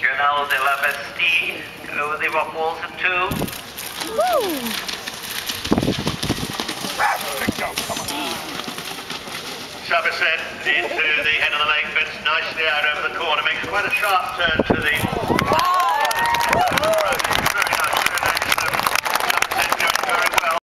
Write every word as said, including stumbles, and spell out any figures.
Journal de la Bastille, over the rock walls of two. Woo! Somerset into the head of the lake, bends nicely out over the corner, makes quite a sharp turn to the...